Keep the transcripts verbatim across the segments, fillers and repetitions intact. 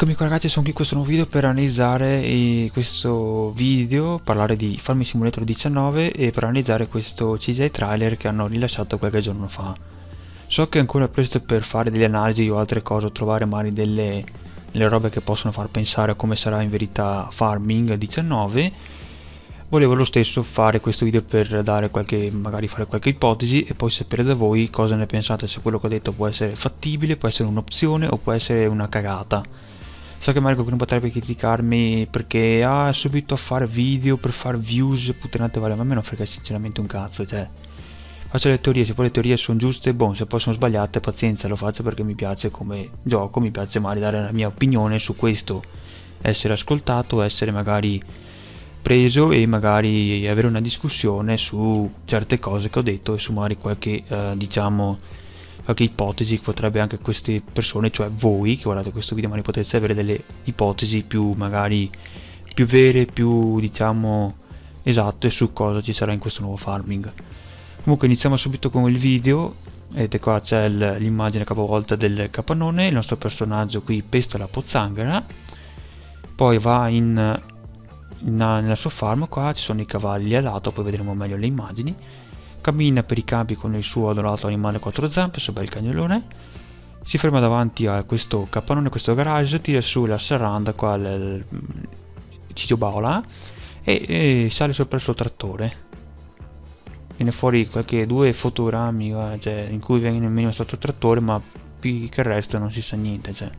Eccomi qua ragazzi, sono qui in questo nuovo video per analizzare eh, questo video, parlare di Farming Simulator diciannove e per analizzare questo C G I trailer che hanno rilasciato qualche giorno fa. So che è ancora presto per fare delle analisi o altre cose, o trovare magari delle, delle robe che possono far pensare a come sarà in verità Farming diciannove. Volevo lo stesso fare questo video per dare qualche, magari fare qualche ipotesi e poi sapere da voi cosa ne pensate, se quello che ho detto può essere fattibile, può essere un'opzione o può essere una cagata. So che magari qualcuno potrebbe criticarmi perché ha ah, subito a fare video per fare views, puttanate vale, ma a me non frega sinceramente un cazzo, cioè faccio le teorie, se poi le teorie sono giuste, boh, se poi sono sbagliate, pazienza, lo faccio perché mi piace come gioco, mi piace magari dare la mia opinione su questo, essere ascoltato, essere magari preso e magari avere una discussione su certe cose che ho detto e su magari qualche eh, diciamo qualche ipotesi che potrebbe anche queste persone, cioè voi che guardate questo video, magari potete avere delle ipotesi più magari più vere, più diciamo esatte su cosa ci sarà in questo nuovo farming. Comunque iniziamo subito con il video. Vedete qua c'è l'immagine capovolta del capannone, il nostro personaggio qui pesta la pozzanghera, poi va in nella sua farm, qua ci sono i cavalli a lato, poi vedremo meglio le immagini. Cammina per i campi con il suo adorato animale a quattro zampe, questo bel cagnolone. Si ferma davanti a questo capannone, questo garage, tira su la serranda qua, il Ciccio Baola, e, e sale sopra il suo trattore. Viene fuori qualche due fotogrammi cioè, in cui viene meno il suo trattore, ma più che il resto non si sa niente. Cioè.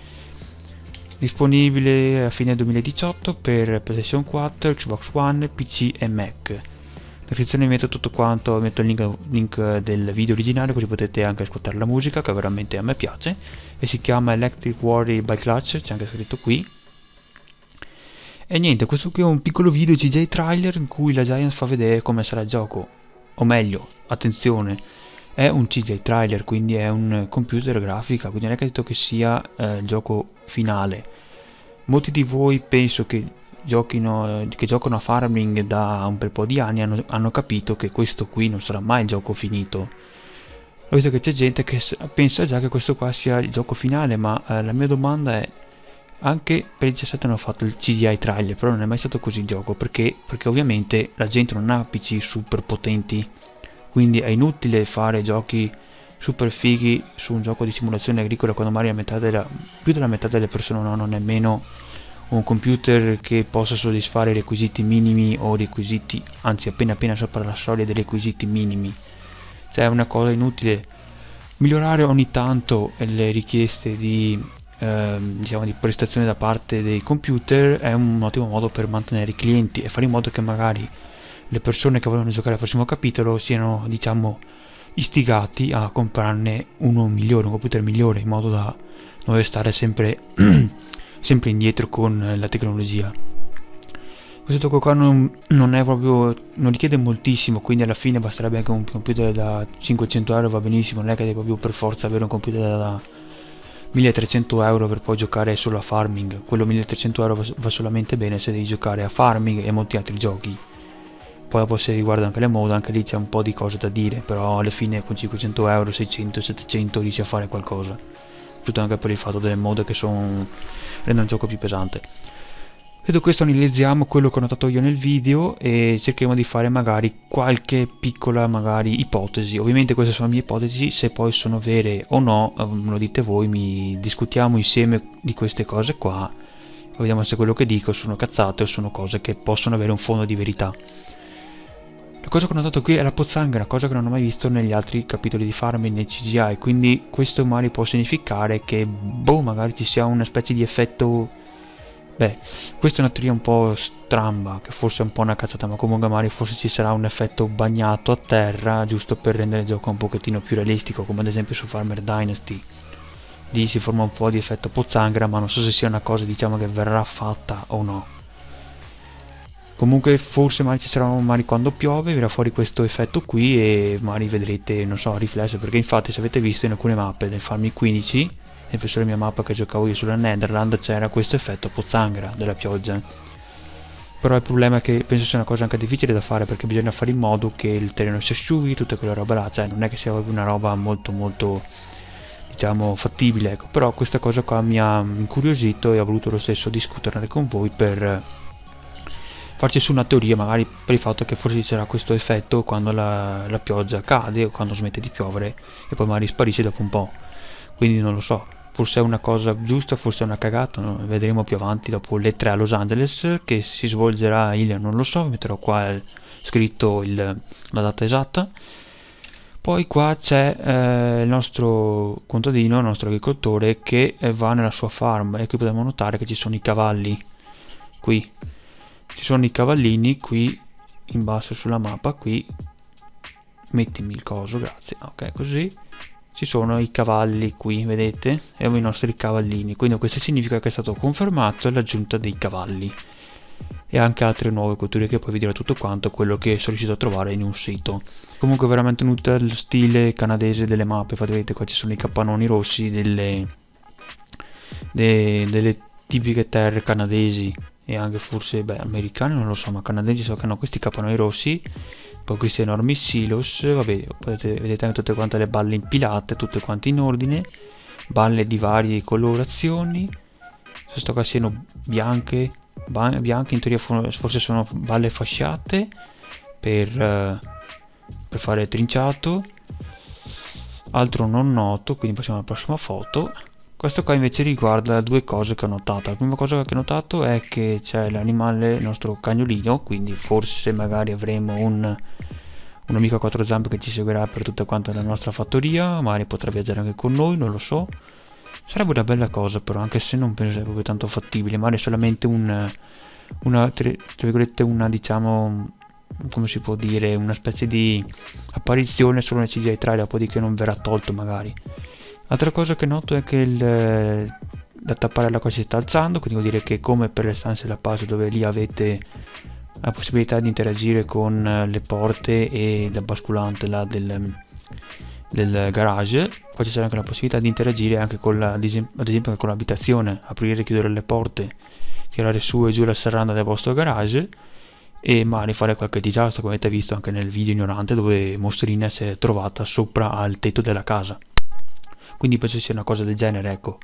Disponibile a fine duemiladiciotto per PlayStation quattro, Xbox One, P C e Mac. Nella descrizione metto tutto quanto, metto il link, link del video originale così potete anche ascoltare la musica che veramente a me piace e si chiama Electric Warrior by Clutch, c'è anche scritto qui. E niente, questo qui è un piccolo video C G I trailer in cui la Giant fa vedere come sarà il gioco, o meglio, attenzione, è un C G I trailer, quindi è un computer grafica, quindi non è che ha detto che sia eh, il gioco finale. Molti di voi penso che giochino, che giocano a Farming da un bel po' di anni hanno, hanno capito che questo qui non sarà mai il gioco finito. Ho visto che c'è gente che pensa già che questo qua sia il gioco finale, ma eh, la mia domanda è: anche per il diciassette hanno fatto il C G I trailer, però non è mai stato così il gioco, perché? Perché ovviamente la gente non ha P C super potenti, quindi è inutile fare giochi super fighi su un gioco di simulazione agricola quando magari la metà della, più della metà delle persone non hanno nemmeno un computer che possa soddisfare i requisiti minimi o requisiti, anzi appena appena sopra la soglia dei requisiti minimi. Cioè è una cosa inutile. Migliorare ogni tanto le richieste di, eh, diciamo, di prestazione da parte dei computer è un ottimo modo per mantenere i clienti e fare in modo che magari le persone che vogliono giocare al prossimo capitolo siano, diciamo, istigati a comprarne uno migliore, un computer migliore, in modo da non dover stare sempre sempre indietro con la tecnologia. Questo gioco qua non, non è proprio, non richiede moltissimo, quindi alla fine basterebbe anche un computer da cinquecento euro, va benissimo, non è che devi proprio per forza avere un computer da milletrecento euro per poi giocare solo a Farming. Quello milletrecento euro va, va solamente bene se devi giocare a Farming e molti altri giochi. Poi dopo se riguarda anche le mod, anche lì c'è un po' di cose da dire, però alla fine con cinquecento euro, seicento, settecento riesci a fare qualcosa. Tutto anche per il fatto delle mod che sono, rendono il gioco più pesante. Detto questo, analizziamo quello che ho notato io nel video e cercheremo di fare magari qualche piccola magari ipotesi. Ovviamente queste sono le mie ipotesi, se poi sono vere o no me lo dite voi, mi discutiamo insieme di queste cose qua, vediamo se quello che dico sono cazzate o sono cose che possono avere un fondo di verità. La cosa che ho notato qui è la pozzanghera, cosa che non ho mai visto negli altri capitoli di Farming nei C G I, quindi questo magari può significare che, boh, magari ci sia una specie di effetto. Beh, questa è una teoria un po' stramba, che forse è un po' una cazzata, ma comunque magari forse ci sarà un effetto bagnato a terra, giusto per rendere il gioco un pochettino più realistico, come ad esempio su Farmer Dynasty. Lì si forma un po' di effetto pozzanghera, ma non so se sia una cosa, diciamo, che verrà fatta o no. Comunque forse magari ci sarà magari quando piove verrà fuori questo effetto qui e magari vedrete, non so, riflesso, perché infatti se avete visto in alcune mappe del Farming quindici, sempre sulla mia mappa che giocavo io sulla Netherland, c'era questo effetto pozzanghera della pioggia. Però il problema è che penso sia una cosa anche difficile da fare, perché bisogna fare in modo che il terreno si asciughi, tutte quelle robe là, cioè non è che sia una roba molto molto diciamo fattibile, ecco. Però questa cosa qua mi ha incuriosito e ho voluto lo stesso discuterne con voi per farci su una teoria, magari per il fatto che forse ci sarà questo effetto quando la, la pioggia cade o quando smette di piovere e poi magari sparisce dopo un po'. Quindi non lo so, forse è una cosa giusta, forse è una cagata, no? Vedremo più avanti dopo le tre a Los Angeles, che si svolgerà il, non lo so, metterò qua il, scritto il, la data esatta. Poi qua c'è eh, il nostro contadino, il nostro agricoltore, che eh, va nella sua farm, e qui possiamo notare che ci sono i cavalli, qui ci sono i cavallini, qui in basso sulla mappa, qui mettimi il coso, grazie, ok, così ci sono i cavalli qui, vedete, e i nostri cavallini, quindi questo significa che è stato confermato l'aggiunta dei cavalli e anche altre nuove culture, che poi vi dirò tutto quanto quello che sono riuscito a trovare in un sito. Comunque veramente tenuta lo stile canadese delle mappe, infatti vedete qua ci sono i capannoni rossi delle, de, delle tipiche terre canadesi e anche forse beh americane, non lo so, ma canadesi so che hanno questi capannoni rossi, poi questi enormi silos, vabbè, potete, vedete anche tutte quante le balle impilate, tutte quante in ordine, balle di varie colorazioni, questo qua siano bianche, bianche in teoria forse sono balle fasciate per, uh, per fare trinciato, altro non noto, quindi passiamo alla prossima foto. Questo qua invece riguarda due cose che ho notato. La prima cosa che ho notato è che c'è l'animale, il nostro cagnolino, quindi forse magari avremo un, un amico a quattro zampe che ci seguirà per tutta quanta la nostra fattoria, magari potrà viaggiare anche con noi, non lo so. Sarebbe una bella cosa però, anche se non penso sia proprio tanto fattibile, magari solamente un, una, tra virgolette, una diciamo, come si può dire, una specie di apparizione solo nel C G I trailer, poi di che non verrà tolto magari. Altra cosa che noto è che il, la tapparella qua si sta alzando, quindi vuol dire che come per le stanze della pace, dove lì avete la possibilità di interagire con le porte e il basculante là del, del garage, qua ci sarà anche la possibilità di interagire anche con la, ad esempio anche con l'abitazione, aprire e chiudere le porte, tirare su e giù la serranda del vostro garage e magari fare qualche disastro, come avete visto anche nel video ignorante dove Mostrina si è trovata sopra al tetto della casa. Quindi penso sia una cosa del genere, ecco.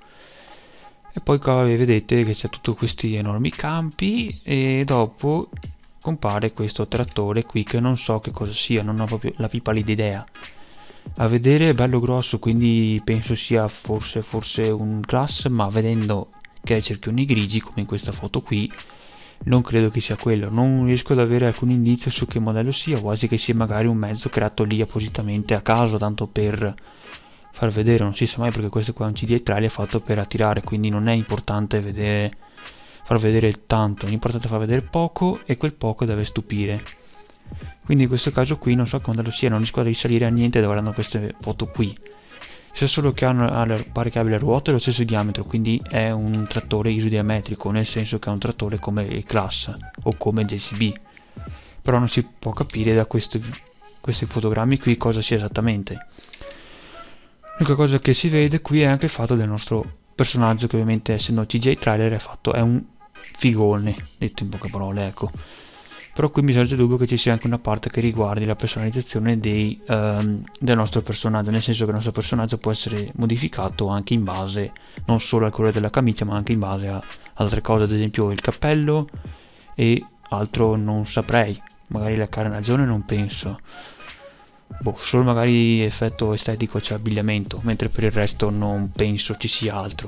E poi qua vedete che c'è tutti questi enormi campi e dopo compare questo trattore qui che non so che cosa sia, non ho proprio la più pallida idea. A vedere è bello grosso, quindi penso sia forse, forse un class, ma vedendo che ha i cerchioni grigi come in questa foto qui non credo che sia quello. Non riesco ad avere alcun indizio su che modello sia, quasi che sia magari un mezzo creato lì appositamente a caso, tanto per far vedere, non si sa mai, perché questo qua è un C D I trailer fatto per attirare, quindi non è importante vedere, far vedere il tanto, è importante far vedere poco e quel poco deve stupire. Quindi in questo caso qui non so quando lo sia, non riesco a risalire a niente dove hanno queste foto qui. Se solo che hanno, pare che abbia le ruote lo stesso diametro, quindi è un trattore isodiametrico, nel senso che è un trattore come il Class o come J C B, però non si può capire da questi, questi fotogrammi qui cosa sia esattamente. L'unica cosa che si vede qui è anche il fatto del nostro personaggio, che ovviamente essendo C G I trailer è fatto, è un figone, detto in poche parole, ecco. Però qui mi sorge il dubbio che ci sia anche una parte che riguardi la personalizzazione dei, um, del nostro personaggio, nel senso che il nostro personaggio può essere modificato anche in base non solo al colore della camicia, ma anche in base a altre cose, ad esempio il cappello e altro non saprei, magari la carnagione non penso. Boh, solo magari effetto estetico, cioè abbigliamento, mentre per il resto non penso ci sia altro.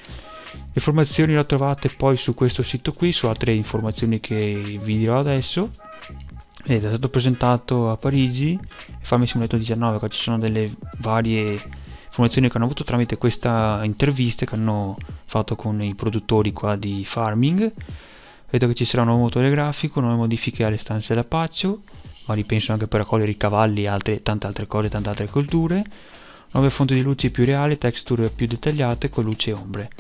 Le informazioni le trovate poi su questo sito qui, su altre informazioni che vi dirò adesso. Vedete, è stato presentato a Parigi, Farming Simulator diciannove, qua ci sono delle varie informazioni che hanno avuto tramite questa intervista che hanno fatto con i produttori qua di Farming. Vedo che ci sarà un nuovo motore grafico, nuove modifiche alle stanze dell'Apache, ma ripenso anche per raccogliere i cavalli e altre, tante altre cose, tante altre culture, nuove fonti di luce più reali, texture più dettagliate con luce e ombre.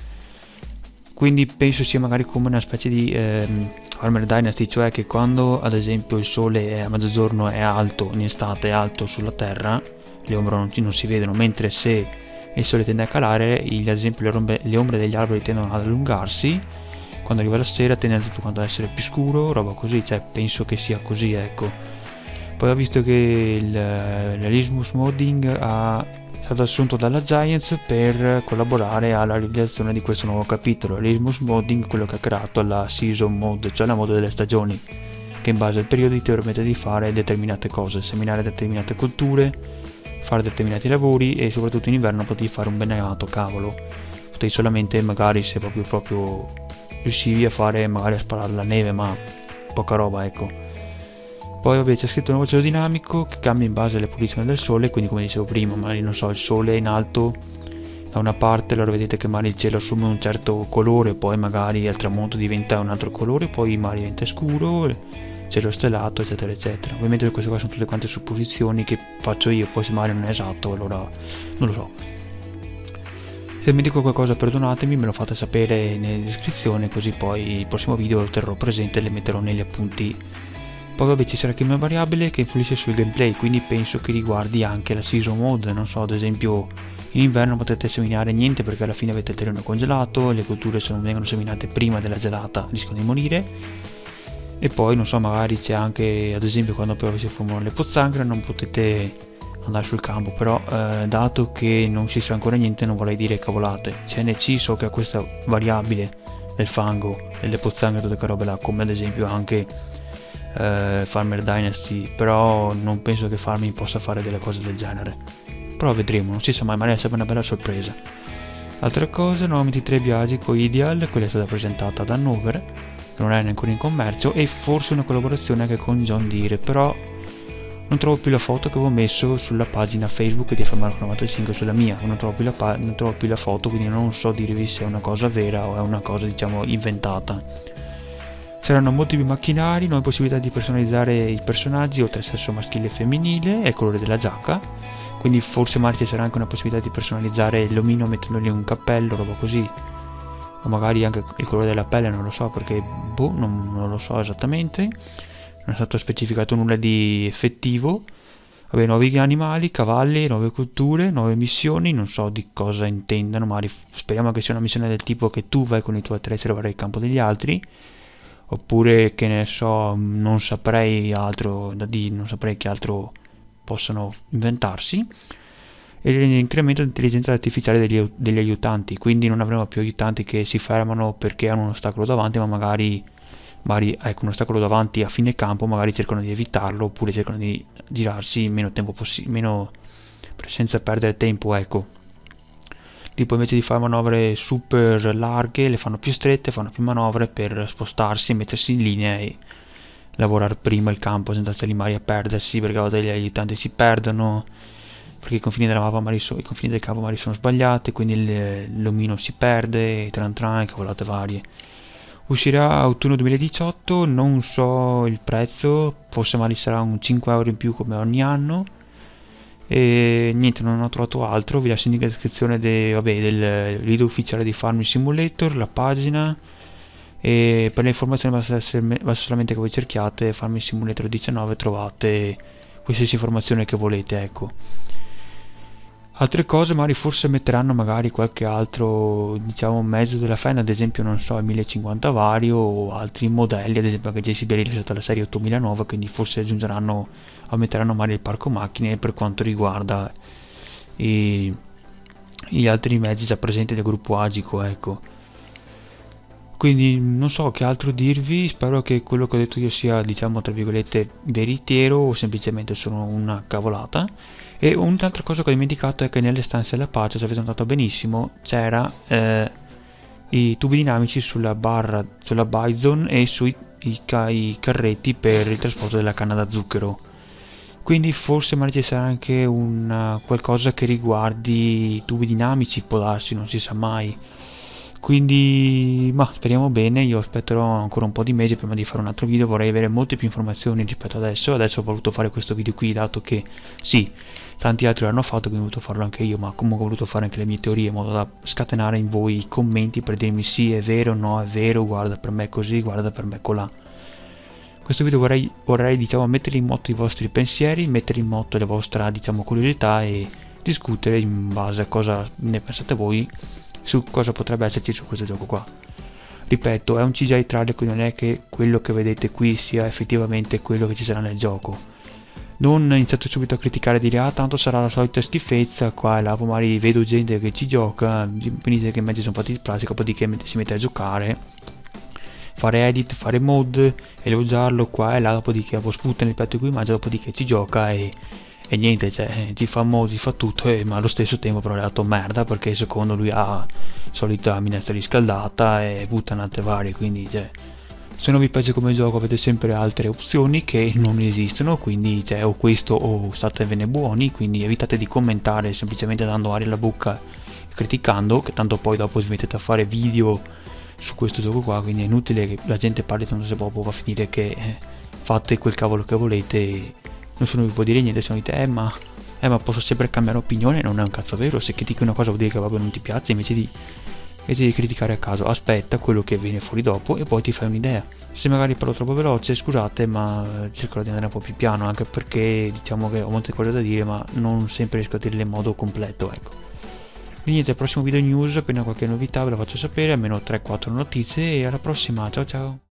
Quindi penso sia magari come una specie di ehm, Farmer Dynasty, cioè che quando ad esempio il sole è a mezzogiorno è alto, in estate è alto sulla terra, le ombre non, non si vedono, mentre se il sole tende a calare, il, ad esempio le ombre, le ombre degli alberi tendono ad allungarsi, quando arriva la sera tende tutto quanto ad essere più scuro, roba così, cioè penso che sia così, ecco. Poi ho visto che il, l'Elismus Modding ha stato assunto dalla Giants per collaborare alla realizzazione di questo nuovo capitolo, l'Ismus Modding, quello che ha creato la Season Mode, cioè la mode delle stagioni, che in base al periodo ti permette di fare determinate cose, seminare determinate colture, fare determinati lavori, e soprattutto in inverno potevi fare un beneamato cavolo, potevi solamente, magari se proprio proprio riuscivi a fare, magari a sparare la neve, ma poca roba, ecco. Poi vabbè, c'è scritto un nuovo cielo dinamico che cambia in base alle posizioni del sole, quindi come dicevo prima, magari non so, il sole è in alto da una parte, allora vedete che magari il cielo assume un certo colore, poi magari al tramonto diventa un altro colore, poi magari diventa scuro, cielo stellato, eccetera eccetera. Ovviamente queste qua sono tutte quante supposizioni che faccio io, poi se magari non è esatto, allora non lo so. Se mi dico qualcosa perdonatemi, me lo fate sapere nella descrizione, così poi il prossimo video lo terrò presente e le metterò negli appunti. Poi vabbè, ci sarà anche una variabile che influisce sul gameplay, quindi penso che riguardi anche la season mode, non so, ad esempio in inverno potete seminare niente perché alla fine avete il terreno congelato, le colture se non vengono seminate prima della gelata rischiano di morire, e poi non so, magari c'è anche, ad esempio quando poi si formano le pozzanghere non potete andare sul campo, però eh, dato che non si sa ancora niente non vorrei dire cavolate. C N C so che ha questa variabile del fango, delle pozzanghere, tutte quelle robe là, come ad esempio anche Uh, Farmer Dynasty, però non penso che Farming possa fare delle cose del genere, però vedremo, non si sa mai, magari è sempre una bella sorpresa. Altra cosa, nuovamente tre viaggi con Ideal, quella è stata presentata ad Hannover, che non è ancora in commercio, e forse una collaborazione anche con John Deere, però non trovo più la foto che avevo messo sulla pagina Facebook di F M R novantacinque, sulla mia, non trovo, più la non trovo più la foto, quindi non so dirvi se è una cosa vera o è una cosa, diciamo, inventata. Saranno molti più macchinari, nuove possibilità di personalizzare i personaggi, oltre al sesso maschile e femminile e il colore della giacca, quindi forse magari ci sarà anche una possibilità di personalizzare l'omino mettendogli un cappello, roba così, o magari anche il colore della pelle, non lo so, perché boh, non, non lo so esattamente, non è stato specificato nulla di effettivo. Vabbè, nuovi animali, cavalli, nuove culture, nuove missioni, non so di cosa intendano, magari speriamo che sia una missione del tipo che tu vai con i tuoi attrezzi a lavorare il campo degli altri, oppure che ne so, non saprei altro da dire, non saprei che altro possano inventarsi. E l'incremento dell'intelligenza artificiale degli, degli aiutanti, quindi non avremo più aiutanti che si fermano perché hanno un ostacolo davanti, ma magari, magari ecco, un ostacolo davanti a fine campo, magari cercano di evitarlo, oppure cercano di girarsi in meno tempo possibile, meno senza perdere tempo, ecco. Tipo invece di fare manovre super larghe le fanno più strette, fanno più manovre per spostarsi, mettersi in linea e lavorare prima il campo senza stare lì magari a perdersi, perché a volte gli aiutanti si perdono perché i confini della mappa magari so, i confini del campo magari sono sbagliati, quindi l'omino si perde, tran tran, cavolate varie. Uscirà autunno duemiladiciotto, non so il prezzo, forse magari sarà un cinque euro in più come ogni anno. E niente, non ho trovato altro, vi lascio in descrizione de, vabbè, del video ufficiale di Farming Simulator, la pagina, e per le informazioni basta, essere, basta solamente che voi cerchiate Farming Simulator diciannove, trovate qualsiasi informazione che volete, ecco. Altre cose magari forse metteranno magari qualche altro, diciamo, mezzo della Fendt, ad esempio non so, il mille cinquanta vario o altri modelli, ad esempio anche J C B ha rilasciato la serie ottomilanove, quindi forse aggiungeranno, aumenteranno magari il parco macchine per quanto riguarda i, gli altri mezzi già presenti del gruppo Agico, ecco. Quindi non so che altro dirvi, spero che quello che ho detto io sia, diciamo, tra virgolette veritiero o semplicemente sono una cavolata. E un'altra cosa che ho dimenticato è che nelle stanze della pace, se avete notato benissimo, c'era eh, i tubi dinamici sulla barra, sulla Bison e sui i, ca i carretti per il trasporto della canna da zucchero. Quindi forse magari ci sarà anche una, qualcosa che riguardi i tubi dinamici, può darsi, non si sa mai. Quindi ma speriamo bene, io aspetterò ancora un po' di mesi prima di fare un altro video, vorrei avere molte più informazioni rispetto adesso. Adesso ho voluto fare questo video qui dato che sì, tanti altri l'hanno fatto, quindi ho voluto farlo anche io, ma comunque ho voluto fare anche le mie teorie in modo da scatenare in voi i commenti per dirmi sì è vero, no è vero, guarda per me così, guarda per me colà. Questo video vorrei, vorrei diciamo mettere in moto i vostri pensieri, mettere in moto le vostre, diciamo, curiosità e discutere in base a cosa ne pensate voi su cosa potrebbe esserci su questo gioco qua. Ripeto, è un C G I trailer, quindi non è che quello che vedete qui sia effettivamente quello che ci sarà nel gioco. non iniziate subito a criticare e dire ah tanto sarà la solita schifezza qua e là, magari vedo gente che ci gioca, venite che i mezzi sono fatti di plastica, poi di che si mette a giocare, fare edit, fare mod e usarlo qua e là, dopodiché poi sputa nel petto qui mangia, dopodiché ci gioca e, e niente, cioè ci fa mod, ci fa tutto, e, ma allo stesso tempo però è dato merda perché secondo lui ha solita minestra riscaldata e puttanate varie, quindi cioè se non vi piace come gioco avete sempre altre opzioni che non esistono, quindi cioè, o questo o statevene buoni, quindi evitate di commentare semplicemente dando aria alla bocca e criticando, che tanto poi dopo si mettete a fare video su questo gioco qua, quindi è inutile che la gente parli, tanto se proprio va a finire che eh, fate quel cavolo che volete e nessuno vi può dire niente, se non dite eh ma, eh, ma posso sempre cambiare opinione, non è un cazzo vero, se critichi una cosa vuol dire che proprio non ti piace, invece di invece di criticare a caso aspetta quello che viene fuori dopo e poi ti fai un'idea. Se magari parlo troppo veloce scusate, ma cercherò di andare un po' più piano, anche perché diciamo che ho molte cose da dire ma non sempre riesco a dirle in modo completo, ecco. Quindi niente, al prossimo video news, appena qualche novità ve la faccio sapere, almeno tre quattro notizie, e alla prossima, ciao ciao!